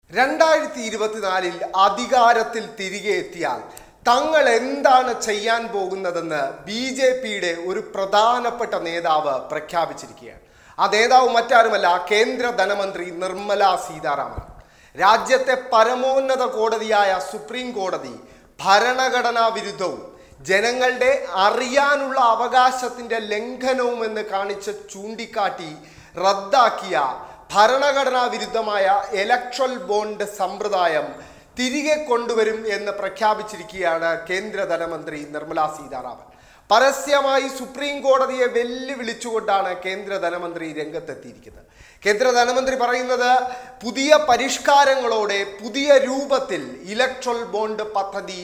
2024 അധികാരത്തിൽ തിരികെ എത്തിയാൽ തങ്ങൾ എന്താണ് ചെയ്യാൻ പോകുന്നതെന്ന് ബിജെപിയുടെ ഒരു പ്രധാനപ്പെട്ട നേതാവ് പ്രഖ്യാപിച്ചിരിക്കുകയാണ്. ആ നേതാവ് മറ്റാരുമല്ല, കേന്ദ്ര ധനമന്ത്രി നിർമ്മല സീതാരാമൻ. രാജ്യത്തെ പരമോന്നത കോടതിയായ സുപ്രീം കോടതി ഭരണഘടനാ വിരുദ്ധവും ജനങ്ങളുടെ അറിയാനുള്ള അവകാശത്തിന്റെ ലംഘനവും എന്ന് കാണിച്ച് ചൂണ്ടിക്കാട്ടി റദ്ദാക്കിയ ഭരണഘടനാ വിരുദ്ധമായ ഇലക്ട്രൽ ബോണ്ട് സമ്പ്രദായം തിരികെ കൊണ്ടുവരും എന്ന് പ്രഖ്യാപിച്ചിരിക്കുകയാണ് കേന്ദ്ര ധനമന്ത്രി നിർമ്മല സീതാരാമൻ. പരസ്യമായി സുപ്രീം കോടതിയെ വെല്ലുവിളിച്ചുകൊണ്ടാണ് കേന്ദ്ര ധനമന്ത്രി രംഗത്തെത്തിയിരിക്കുന്നത്. കേന്ദ്ര ധനമന്ത്രി പറയുന്നത്, പുതിയ പരിഷ്കാരങ്ങളോടെ പുതിയ രൂപത്തിൽ ഇലക്ട്രൽ ബോണ്ട് പദ്ധതി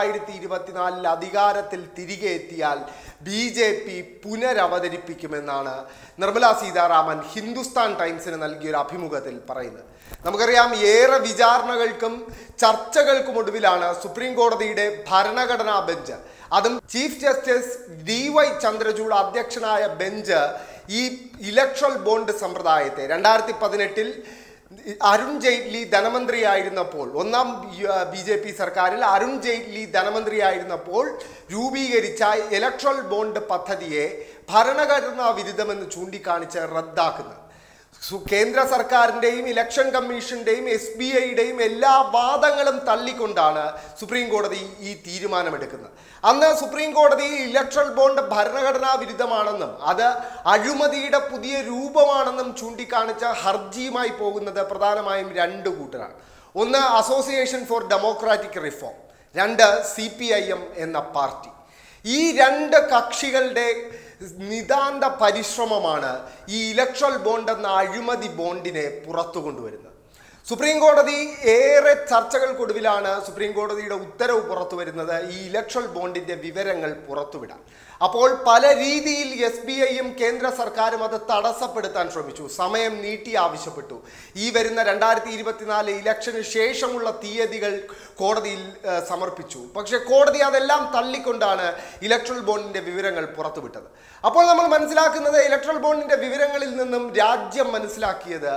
2024 അധികാരത്തിൽ തിരികെ എത്തിയാൽ BJP പുനരവതരിപ്പിക്കുമെന്നാണ് നിർമ്മല സീതാരാമൻ ഹിന്ദുസ്ഥാൻ ടൈംസിന് നൽകിയൊരു അഭിമുഖത്തിൽ പറയുന്നത്. നമുക്കറിയാം, ഏറെ വിചാരണകൾക്കും ചർച്ചകൾക്കും ഒടുവിലാണ് സുപ്രീം കോടതിയുടെ ഭരണഘടനാ ബെഞ്ച്, അതും ചീഫ് ജസ്റ്റിസ് DY ചന്ദ്രചൂഡ് അധ്യക്ഷനായ ബെഞ്ച് ഈ ഇലക്ട്രൽ ബോണ്ട് സമ്പ്രദായത്തെ 2018 അരുൺ ജെയ്റ്റ്ലി ധനമന്ത്രിയായിരുന്നപ്പോൾ, ഒന്നാം BJP സർക്കാരിൽ അരുൺ ജെയ്റ്റ്ലി ധനമന്ത്രിയായിരുന്നപ്പോൾ രൂപീകരിച്ച ഇലക്ട്രൽ ബോണ്ട് പദ്ധതിയെ ഭരണഘടനാ വിരുദ്ധമെന്ന് ചൂണ്ടിക്കാണിച്ച് റദ്ദാക്കുന്നത്. കേന്ദ്ര സർക്കാരിൻ്റെയും ഇലക്ഷൻ കമ്മീഷൻ്റെയും SBIയുടെയും എല്ലാ വാദങ്ങളും തള്ളിക്കൊണ്ടാണ് സുപ്രീം കോടതി ഈ തീരുമാനമെടുക്കുന്നത്. അന്ന് സുപ്രീം കോടതി ഇലക്ട്രൽ ബോണ്ട് ഭരണഘടനാ വിരുദ്ധമാണെന്നും അത് അഴിമതിയുടെ പുതിയ രൂപമാണെന്നും ചൂണ്ടിക്കാണിച്ച ഹർജിയുമായി പോകുന്നത് പ്രധാനമായും രണ്ട് കൂട്ടരാണ്. ഒന്ന്, അസോസിയേഷൻ ഫോർ ഡെമോക്രാറ്റിക് റിഫോം, രണ്ട് CPIM എന്ന പാർട്ടി. ഈ രണ്ട് കക്ഷികളുടെ നിതാന്ത പരിശ്രമമാണ് ഈ ഇലക്ട്രൽ ബോണ്ട് എന്ന അഴിമതി ബോണ്ടിനെ പുറത്തു കൊണ്ടുവരുന്നത്. സുപ്രീം കോടതി ഏറെ ചർച്ചകൾക്കൊടുവിലാണ് സുപ്രീം കോടതിയുടെ ഉത്തരവ് പുറത്തു വരുന്നത്, ഈ ഇലക്ട്രൽ ബോണ്ടിന്റെ വിവരങ്ങൾ പുറത്തുവിടാൻ. അപ്പോൾ പല രീതിയിൽ SBIയും കേന്ദ്ര സർക്കാരും അത് തടസ്സപ്പെടുത്താൻ ശ്രമിച്ചു, സമയം നീട്ടി ആവശ്യപ്പെട്ടു. ഈ വരുന്ന 2024 ഇലക്ഷന് ശേഷമുള്ള തീയതികൾ കോടതിയിൽ സമർപ്പിച്ചു. പക്ഷെ കോടതി അതെല്ലാം തള്ളിക്കൊണ്ടാണ് ഇലക്ട്രൽ ബോണ്ടിന്റെ വിവരങ്ങൾ പുറത്തുവിട്ടത്. അപ്പോൾ നമ്മൾ മനസ്സിലാക്കുന്നത്, ഇലക്ട്രൽ ബോണ്ടിന്റെ വിവരങ്ങളിൽ നിന്നും രാജ്യം മനസ്സിലാക്കിയത്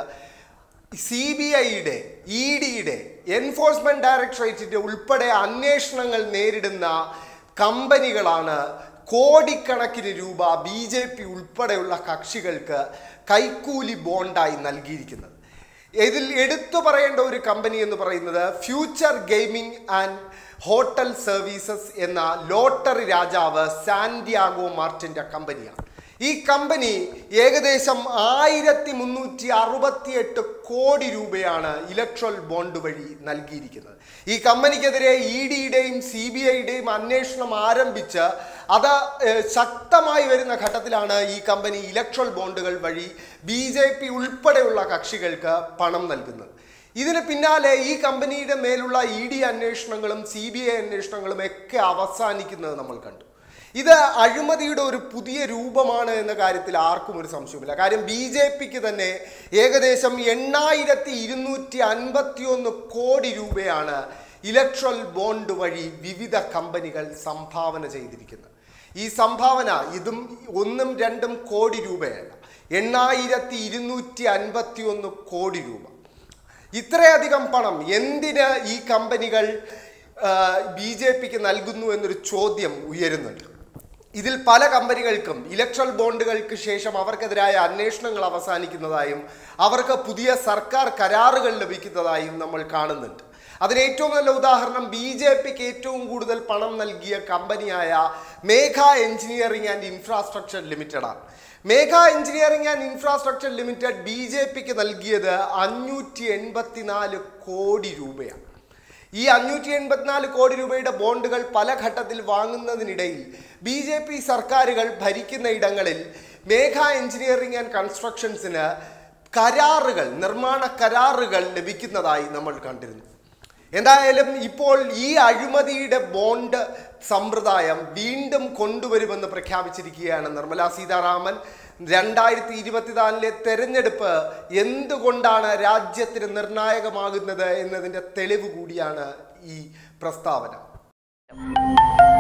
CBIയുടെ, EDയുടെ, എൻഫോഴ്സ്മെന്റ് ഡയറക്ടറേറ്റിന്റെ ഉൾപ്പെടെ അന്വേഷണങ്ങൾ നേരിടുന്ന കമ്പനികളാണ് കോടിക്കണക്കിന് രൂപ BJP ഉൾപ്പെടെയുള്ള കക്ഷികൾക്ക് കൈക്കൂലി ബോണ്ടായി നൽകിയിരിക്കുന്നത്. ഇതിൽ എടുത്തു പറയേണ്ട ഒരു കമ്പനി എന്ന് പറയുന്നത് future gaming and hotel services എന്ന ലോട്ടറി രാജാവ് സാന്റിയാഗോ മാർട്ടിൻ്റെ കമ്പനിയാണ്. ഈ കമ്പനി ഏകദേശം 1368 കോടി രൂപയാണ് ഇലക്ട്രൽ ബോണ്ട് വഴി നൽകിയിരിക്കുന്നത്. ഈ കമ്പനിക്കെതിരെ EDയുടെയും CBIയുടെയും അന്വേഷണം ആരംഭിച്ച് അത് ശക്തമായി വരുന്ന ഘട്ടത്തിലാണ് ഈ കമ്പനി ഇലക്ട്രൽ ബോണ്ടുകൾ വഴി BJP ഉൾപ്പെടെയുള്ള കക്ഷികൾക്ക് പണം നൽകുന്നത്. ഇതിന് പിന്നാലെ ഈ കമ്പനിയുടെ മേലുള്ള ED അന്വേഷണങ്ങളും CBI അന്വേഷണങ്ങളും ഒക്കെ അവസാനിക്കുന്നത് നമ്മൾ കണ്ടു. ഇത് അഴിമതിയുടെ ഒരു പുതിയ രൂപമാണ് എന്ന കാര്യത്തിൽ ആർക്കും ഒരു സംശയമില്ല. കാര്യം BJPക്ക് തന്നെ ഏകദേശം 8251 കോടി രൂപയാണ് ഇലക്ട്രൽ ബോണ്ട് വഴി വിവിധ കമ്പനികൾ സംഭാവന ചെയ്തിരിക്കുന്നത്. ഈ സംഭാവന ഇതും 1-2 കോടി രൂപയല്ല, 8251 കോടി രൂപ. ഇത്രയധികം പണം എന്തിന് ഈ കമ്പനികൾ BJPക്ക് നൽകുന്നു എന്നൊരു ചോദ്യം ഉയരുന്നുണ്ട്. ഇതിൽ പല കമ്പനികൾക്കും ഇലക്ട്രൽ ബോണ്ടുകൾക്ക് ശേഷം അവർക്കെതിരായ അന്വേഷണങ്ങൾ അവസാനിക്കുന്നതായും അവർക്ക് പുതിയ സർക്കാർ കരാറുകൾ ലഭിക്കുന്നതായും നമ്മൾ കാണുന്നുണ്ട്. അതിന് ഏറ്റവും നല്ല ഉദാഹരണം BJPക്ക് ഏറ്റവും കൂടുതൽ പണം നൽകിയ കമ്പനിയായ മേഘ എഞ്ചിനീയറിംഗ് ആൻഡ് ഇൻഫ്രാസ്ട്രക്ചർ ലിമിറ്റഡാണ്. Megha engineering and infrastructure limited BJPക്ക് നൽകിയത് 584 കോടി രൂപയാണ്. ഈ 584 കോടി രൂപയുടെ ബോണ്ടുകൾ പല ഘട്ടത്തിൽ വാങ്ങുന്നതിനിടയിൽ BJP സർക്കാരുകൾ ഭരിക്കുന്ന ഇടങ്ങളിൽ മേഘ എഞ്ചിനീയറിംഗ് ആൻഡ് കൺസ്ട്രക്ഷൻസിന് കരാറുകൾ, നിർമ്മാണ കരാറുകൾ ലഭിക്കുന്നതായി നമ്മൾ കണ്ടിരുന്നു. എന്തായാലും ഇപ്പോൾ ഈ അഴിമതിയുടെ ബോണ്ട് സമ്പ്രദായം വീണ്ടും കൊണ്ടുവരുമെന്ന് പ്രഖ്യാപിച്ചിരിക്കുകയാണ് നിർമ്മല സീതാരാമൻ. 2024 തെരഞ്ഞെടുപ്പ് എന്തുകൊണ്ടാണ് രാജ്യത്തിന് നിർണായകമാകുന്നത് എന്നതിൻ്റെ തെളിവ് കൂടിയാണ് ഈ പ്രസ്താവന.